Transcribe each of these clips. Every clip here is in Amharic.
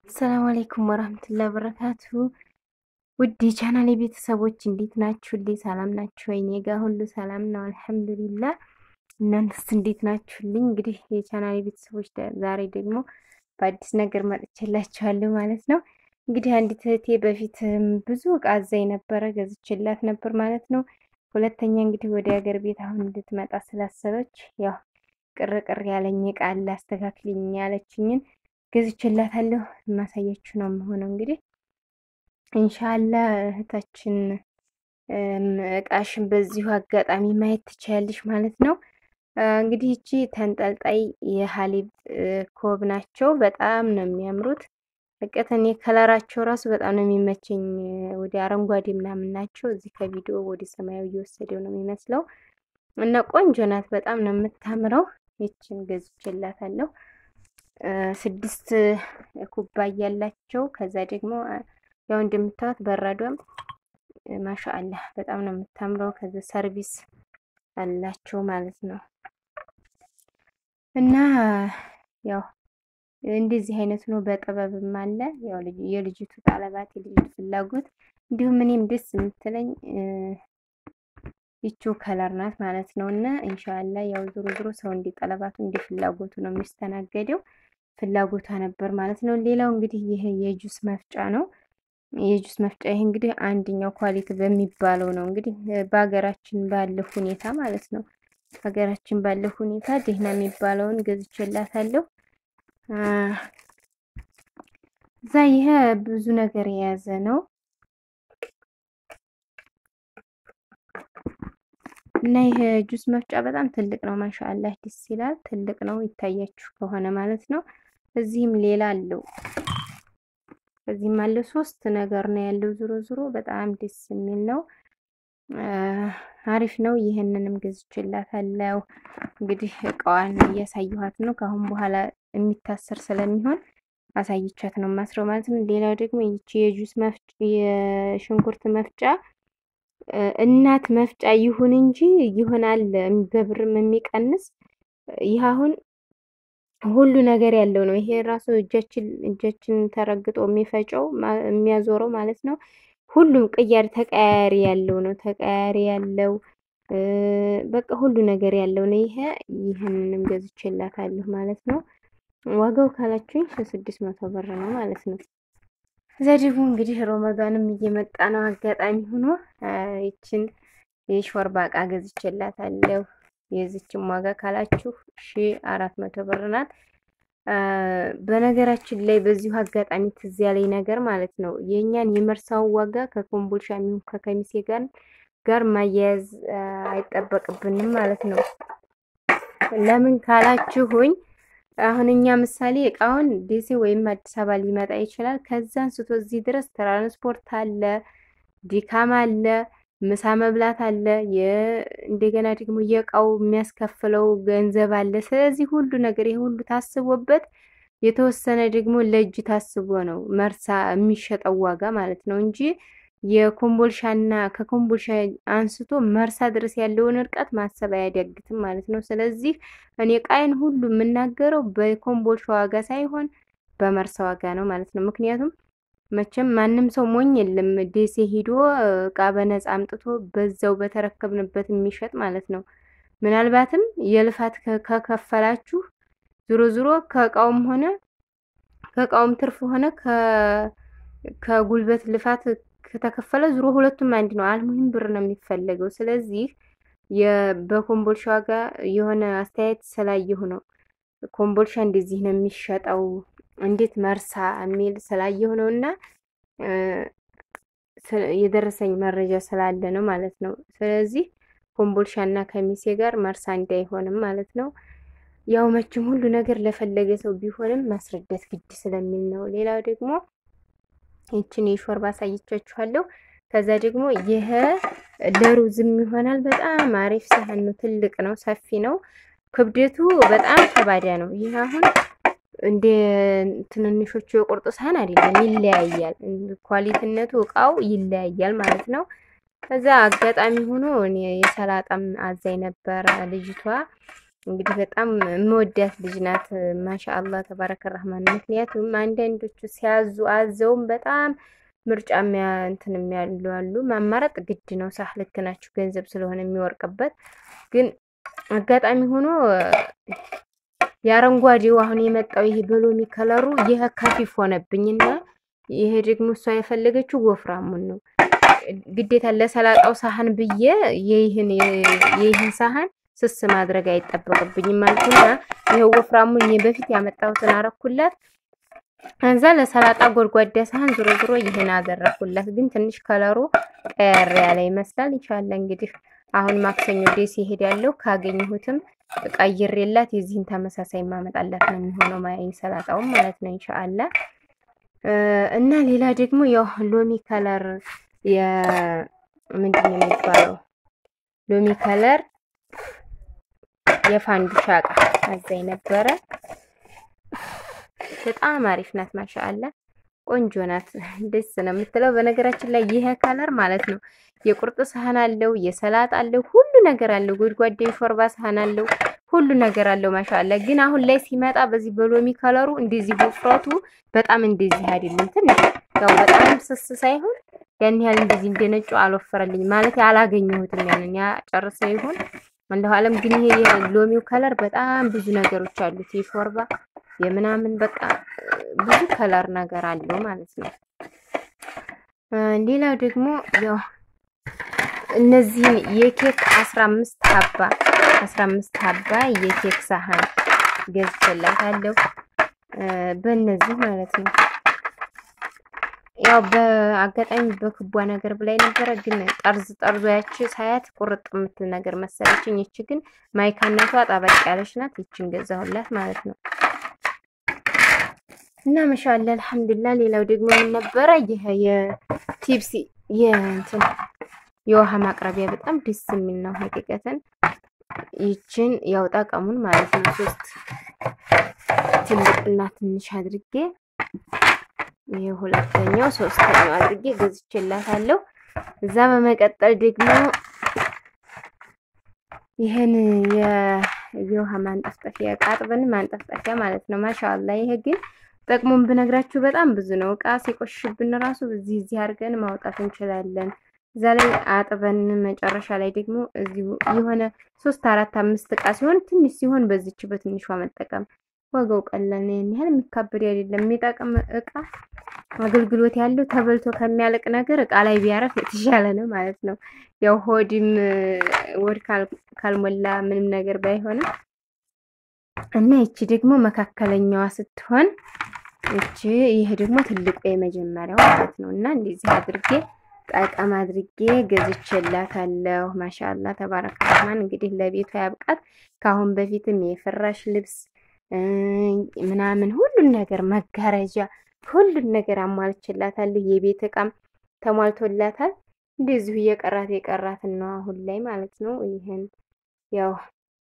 السلام عليكم ورحمة الله وبركاته ودي ቻናሌ ቤተሰቦች እንዴት ናችሁልኝ ሰላም ናችሁ ወይ? እኔ ጋር ሁሉ ሰላም ነው አልሐምዱሊላህ። እናንተስ እንዴት ናችሁልኝ? እንግዲህ የቻናሌ ቤተሰቦች ዛሬ ደግሞ በአዲስ ነገር መጥቼላችኋለሁ ማለት ነው። እንግዲህ አንዲት እህቴ በፊት ብዙ ዕቃ አዛኝ ነበረ ገዝቼላት ነበር ማለት ነው። ሁለተኛ እንግዲህ ወደ ሀገር ቤት አሁን እንድትመጣ ስላሰበች ያው ቅርቅር ያለኝ ዕቃ አለ አስተካክልኝ ያለችኝን ገዝቼላታለሁ ማሳያችሁ ነው የምሆነው። እንግዲህ ኢንሻአላህ እህታችን ዕቃሽን በዚሁ አጋጣሚ ማየት ትችያለሽ ማለት ነው። እንግዲህ እቺ ተንጠልጣይ የሐሊብ ኮብ ናቸው። በጣም ነው የሚያምሩት። በቀተኔ ከለራቸው ራሱ በጣም ነው የሚመቸኝ። ወደ አረንጓዴ ምናምን ናቸው። እዚህ ከቪዲዮ ወደ ሰማያዊ እየወሰደው ነው የሚመስለው እና ቆንጆ ናት። በጣም ነው የምታምረው። እቺን ገዝቼላታለሁ። 6 ኩባያ ያላቸው ከዛ ደግሞ ያው እንደምታዩት በራዷም ማሻአላህ በጣም ነው የምታምረው። ከዛ ሰርቪስ አላቸው ማለት ነው እና ያው እንደዚህ አይነት ነው። በጥበብም አለ ያው የልጅቱ ጣለባት የልጅቱ ፍላጎት እንዲሁም እኔም ደስ የምትለኝ ይቹ ከለር ናት ማለት ነውና ኢንሻአላህ ያው ዙሩ ሰው እንዲጠለባቱ እንዲፍላጎቱ ነው የሚስተናገደው። ፍላጎቷ ነበር ማለት ነው። ሌላው እንግዲህ ይሄ የጁስ መፍጫ ነው። የጁስ መፍጫ ይሄ እንግዲህ አንደኛው ኳሊቲ በሚባለው ነው እንግዲህ በአገራችን ባለው ሁኔታ ማለት ነው። ሀገራችን ባለው ሁኔታ ደህና የሚባለውን ገዝቼላታለሁ። እዛ ይሄ ብዙ ነገር የያዘ ነው እና ይሄ ጁስ መፍጫ በጣም ትልቅ ነው። ማሻአላህ ደስ ይላል። ትልቅ ነው ይታያችሁ ከሆነ ማለት ነው። እዚህም ሌላ አለው። እዚህም አለ 3 ነገር ነው ያለው። ዙሮ በጣም ደስ የሚል ነው። አሪፍ ነው። ይሄንንም ገዝቼላታለሁ። እንግዲህ እቃዋን እያሳየኋት ነው። ከአሁን በኋላ የሚታሰር ስለሚሆን አሳይቻት ነው ማስረው ማለት ነው። ሌላው ደግሞ ይቺ የጁስ መፍጫ የሽንኩርት መፍጫ እናት መፍጫ ይሁን እንጂ ይሆናል በብርም የሚቀንስ ይህ አሁን ሁሉ ነገር ያለው ነው። ይሄ ራሱ እጃችን ተረግጦ የሚፈጨው የሚያዞረው ማለት ነው። ሁሉም ቅያር ተቀያሪ ያለው ነው። ተቀያሪ ያለው በቃ ሁሉ ነገር ያለው ነው። ይሄንንም ገዝቼላታለሁ ማለት ነው። ዋጋው ካላችሁኝ 600 ብር ነው ማለት ነው። እዛ ደግሞ እንግዲህ ረመዳንም እየመጣ ነው። አጋጣሚ ሆኖ ይችን የሾርባ ዕቃ ገዝቼላታለሁ። የዚችም ዋጋ ካላችሁ 1400 ብር ናት። በነገራችን ላይ በዚሁ አጋጣሚ ትዝ ያለኝ ነገር ማለት ነው የኛን የመርሳው ዋጋ ከኮምቦልሻ የሚሆን ከከሚሴ ጋር ማያያዝ አይጠበቅብንም ማለት ነው። ለምን ካላችሁኝ አሁን እኛ ምሳሌ እቃውን ዲሲ ወይም አዲስ አበባ ሊመጣ ይችላል። ከዛ አንስቶ እዚህ ድረስ ትራንስፖርት አለ፣ ዲካም አለ፣ ምሳ መብላት አለ፣ እንደገና ደግሞ የእቃው የሚያስከፍለው ገንዘብ አለ። ስለዚህ ሁሉ ነገር ይሄ ሁሉ ታስቦበት የተወሰነ ደግሞ ለእጅ ታስቦ ነው መርሳ የሚሸጠው ዋጋ ማለት ነው እንጂ የኮምቦልሻና ከኮምቦልሻ አንስቶ መርሳ ድረስ ያለውን ርቀት ማሰብ አያዳግትም ማለት ነው። ስለዚህ እኔ ቃይን ሁሉ የምናገረው በኮምቦልሻ ዋጋ ሳይሆን በመርሳ ዋጋ ነው ማለት ነው። ምክንያቱም መቼም ማንም ሰው ሞኝ የለም ደሴ ሄዶ ዕቃ በነፃ አምጥቶ በዛው በተረከብንበት የሚሸጥ ማለት ነው። ምናልባትም የልፋት ከከፈላችሁ ዙሮ ከእቃውም ሆነ ከእቃውም ትርፍ ሆነ ከጉልበት ልፋት ከተከፈለ ዙሮ ሁለቱም አንድ ነው። አልሙሂም ብር ነው የሚፈለገው። ስለዚህ በኮምቦልሻ ዋጋ የሆነ አስተያየት ስላየሁ ነው ኮምቦልሻ እንደዚህ ነው የሚሸጠው እንዴት መርሳ የሚል ስላየሁ ነውና የደረሰኝ መረጃ ስላለ ነው ማለት ነው። ስለዚህ ኮምቦልሻና ከሚሴ ጋር መርሳ እንዳይሆንም ማለት ነው። ያው መቼም ሁሉ ነገር ለፈለገ ሰው ቢሆንም ማስረዳት ግድ ስለሚል ነው። ሌላው ደግሞ ይችን የሾርባ አሳይቻችኋለሁ። ከዛ ደግሞ ይሄ ለሩዝም ይሆናል። በጣም አሪፍ ሳህን ነው። ትልቅ ነው፣ ሰፊ ነው። ክብደቱ በጣም ከባዳ ነው። ይሄ አሁን እንደ ትንንሾቹ የቁርጥ ሳህን አይደለም፣ ይለያያል። ኳሊቲነቱ እቃው ይለያያል ማለት ነው። ከዛ አጋጣሚ ሆኖ እኔ የሰላጣም አዛኝ ነበር ልጅቷ እንግዲህ በጣም መወዳት ልጅ ናት ማሻአላህ ተባረከ ረህማን ምክንያቱም አንዳንዶቹ ሲያዙ አዘውም በጣም ምርጫ እንትን የሚያሉ አሉ ማማረጥ ግድ ነው ሳህ ልክ ናችሁ ገንዘብ ስለሆነ የሚወርቅበት ግን አጋጣሚ ሆኖ ያረንጓዴው አሁን የመጣው ይሄ በሎሚ ከለሩ ይሄ ከፊፍ ሆነብኝና ይሄ ደግሞ እሷ የፈለገችው ወፍራሙን ነው ግዴታ ለሰላጣው ሳህን ብዬ ይሄን ሳህን ስስ ማድረግ አይጠበቅብኝም ማለትና ይሄው ወፍራሙን በፊት ያመጣሁትን አረኩላት አንዛ ለሰላጣ ጎርጓዳ ሳህን ዙሮ ዙሮ ይሄን አደረኩላት ግን ትንሽ ከለሩ ቀየር ያለ ይመስላል ኢንሻአላህ እንግዲህ አሁን ማክሰኞ ዴስ ይሄዳለሁ ካገኘሁትም ቀይሬላት የዚህን ተመሳሳይ ማመጣላት ነው የሚሆነው ማይ ሰላጣው ማለት ነው ኢንሻአላህ እና ሌላ ደግሞ ያው ሎሚ ከለር ምንድነው የሚባለው ሎሚ ከለር የፋንዱሻ እቃ አዘይ ነበረ በጣም አሪፍ ናት ማሻአላ ቆንጆ ናት ደስ ነው የምትለው በነገራችን ላይ ይሄ ከለር ማለት ነው የቁርጥ ሳህን አለው የሰላጣ አለው ሁሉ ነገር አለው ጎድጓዴ ሾርባ ሳህን አለው ሁሉ ነገር አለው ማሻአላ ግን አሁን ላይ ሲመጣ በዚህ በሎሚ ከለሩ እንደዚህ ውፍረቱ በጣም እንደዚህ አይደለም ትንሽ ያው በጣም ስስ ሳይሆን ያን ያህል እንደዚህ እንደነጩ አልወፈረልኝ ማለት ያላገኘሁትም ያንን ያ ጨርሰው ይሁን እንደው ዓለም ግን ይሄ የሎሚው ከለር በጣም ብዙ ነገሮች አሉት የሾርባ የምናምን በቃ ብዙ ከለር ነገር አለው ማለት ነው ሌላው ደግሞ ያው እነዚህ የኬክ 15 ሀባ የኬክ ሳህን ገዝቼላታለሁ በእነዚህ ማለት ነው ያው በአጋጣሚ በክቧ ነገር ብላይ ነበር ግን ጠርዝ ያቺ ሳያት ቁርጥ ምትል ነገር መሰለችኝ እቺ ግን ማይካነቷ ጣበቅ ያለች ናት እቺን ገዛሁላት ማለት ነው እና ማሻአላ አልহামዱሊላህ ሌላው ደግሞ ምን ነበር ይሄ የቲፕሲ የእንትን የውሃ ማቅረቢያ በጣም ደስ የሚል ነው ሀቂቀተን ይችን ያው ጣቀሙን ማለት ነው ሶስት ትልቅና ትንሽ አድርጌ የሁለተኛው ሶስተኛው አድርጌ ገዝቼላታለሁ እዛ በመቀጠል ደግሞ ይሄን የውሃ ማንጠፍጠፊያ ቃጥበን ማንጠፍጠፊያ ማለት ነው ማሻአላ ይሄ ግን ጥቅሙን ብነግራችሁ በጣም ብዙ ነው እቃ ሲቆሽሽብን ራሱ እዚህ አድርገን ማውጣት እንችላለን እዛ ላይ አጥበን መጨረሻ ላይ ደግሞ እዚሁ የሆነ 3 4 5 እቃ ሲሆን ትንሽ ሲሆን በዚች በትንሿ መጠቀም ዋጋው ቀላል ነው ያህል የሚካበድ አይደለም የሚጠቅም እቃ አገልግሎት ያለው ተበልቶ ከሚያልቅ ነገር እቃ ላይ ቢያረፍ የተሻለ ነው ማለት ነው ያው ሆዲም ወድ ካልሞላ ምንም ነገር ባይሆንም እና እቺ ደግሞ መካከለኛዋ ስትሆን እቺ ይሄ ደግሞ ትልቁ የመጀመሪያው ማለት ነው እና እንደዚህ አድርጌ ጣቃም አድርጌ ገዝቼላታለሁ ማሻአላ ተባረከ ረህማን እንግዲህ ለቤቷ ያብቃት ካሁን በፊትም የፍራሽ ልብስ ምናምን ሁሉን ነገር መጋረጃ ሁሉን ነገር አሟልችላታለሁ የቤት እቃም ተሟልቶላታል እንደዚሁ የቀራት ነው አሁን ላይ ማለት ነው ይሄን ያው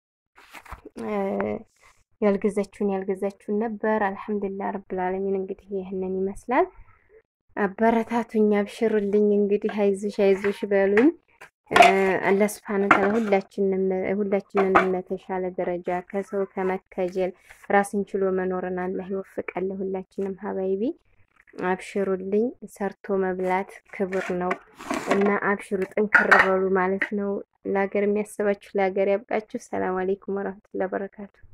ያልገዛችሁን ነበር አልহামዱሊላህ ረብል ዓለሚን እንግዲህ ይሄንን ይመስላል አበረታቱኝ አብሽሩልኝ እንግዲህ አይዞሽ በሉኝ አላህ Subhanahu Wa Ta'ala ሁላችንንም ለተሻለ ደረጃ ከሰው ከመከጀል ራስን ችሎ መኖርን አላህ ይወፍቃል ሁላችንም ሀባይቢ አብሽሩልኝ ሰርቶ መብላት ክብር ነው እና አብሽሩ ጠንከር በሉ ማለት ነው ለሀገር የሚያስባችሁ ለሀገር ያብቃችሁ ሰላም አለይኩም ወራህመቱላሂ ወበረካቱ